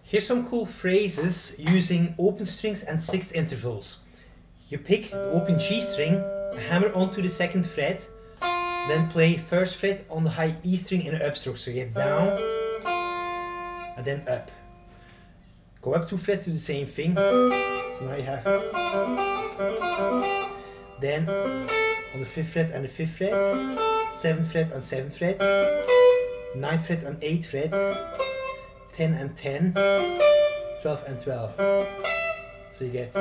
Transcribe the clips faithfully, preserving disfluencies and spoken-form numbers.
Here's some cool phrases using open strings and sixth intervals. You pick the open G string, hammer onto the second fret, then play first fret on the high E string in an upstroke. So you get down and then up. Go up two frets, do the same thing. So now you have. Then on the fifth fret and the fifth fret, seventh fret and seventh fret, ninth fret and eighth fret, ten and ten, twelve and twelve. So you get.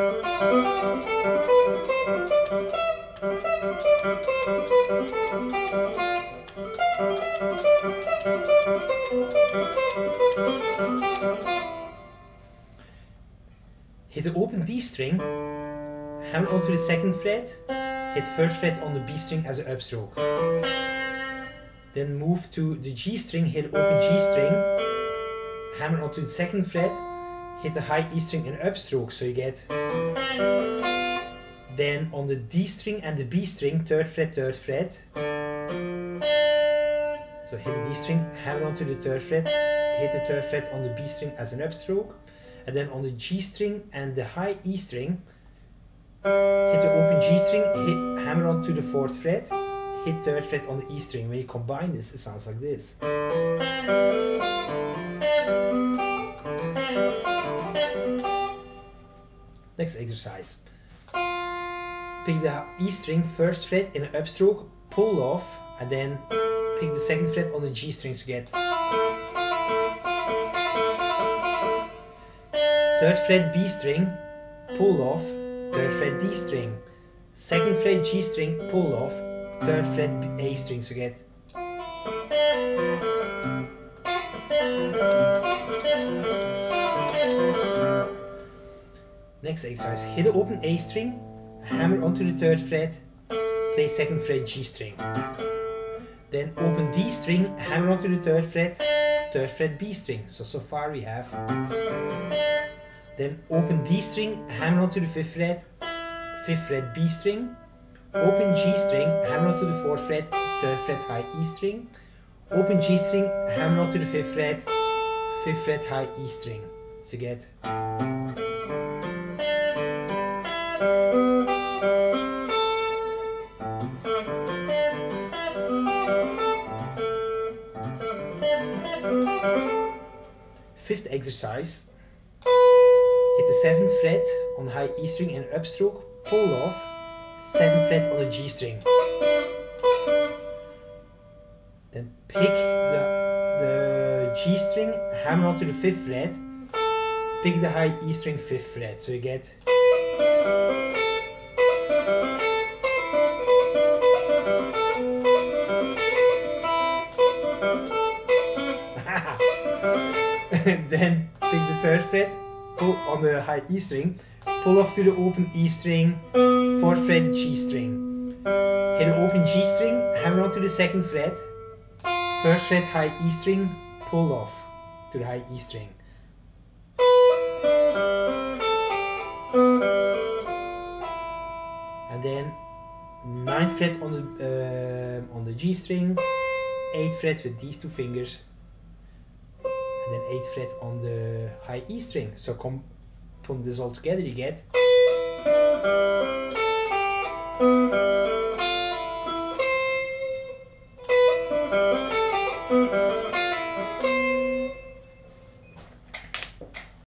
Hit the open D string, hammer onto the second fret, hit first fret on the B string as an upstroke. Then move to the G string, hit the open G string, hammer onto the second fret, hit the high E string in an upstroke, so you get. Then on the D string and the B string, third fret, third fret. So hit the D string, hammer onto the third fret, hit the third fret on the B string as an upstroke. And then on the G string and the high E string, hit the open G string, hit, hammer onto the fourth fret, hit third fret on the E string. When you combine this, it sounds like this. Next exercise. Pick the E string, first fret in an upstroke, pull off, and then pick the second fret on the G string to get. Third fret B string, pull off, third fret D string, second fret G string, pull off, third fret A string to get. Next exercise, hit the open A string, hammer onto the third fret, play second fret G string. Then open D string, hammer onto the third fret, third fret B string. So, so far we have. Then open D string, hammer onto the fifth fret, fifth fret B string, open G string, hammer onto the fourth fret, third fret high E string, open G string, hammer onto the fifth fret, fifth fret high E string. So you get. Fifth exercise. Hit the seventh fret on the high E string in an upstroke, pull off, seventh fret on the G string. Then pick the, the G string, hammer onto the fifth fret, pick the high E string fifth fret, so you get. Then pick the third fret, pull on the high E string, pull off to the open E string, fourth fret G string. Hit the open G string, hammer onto the second fret, first fret high E string, pull off to the high E string. And then ninth fret on the uh, on the G string, eighth fret with these two fingers. And then eighth fret on the high E string. So come put this all together, you get.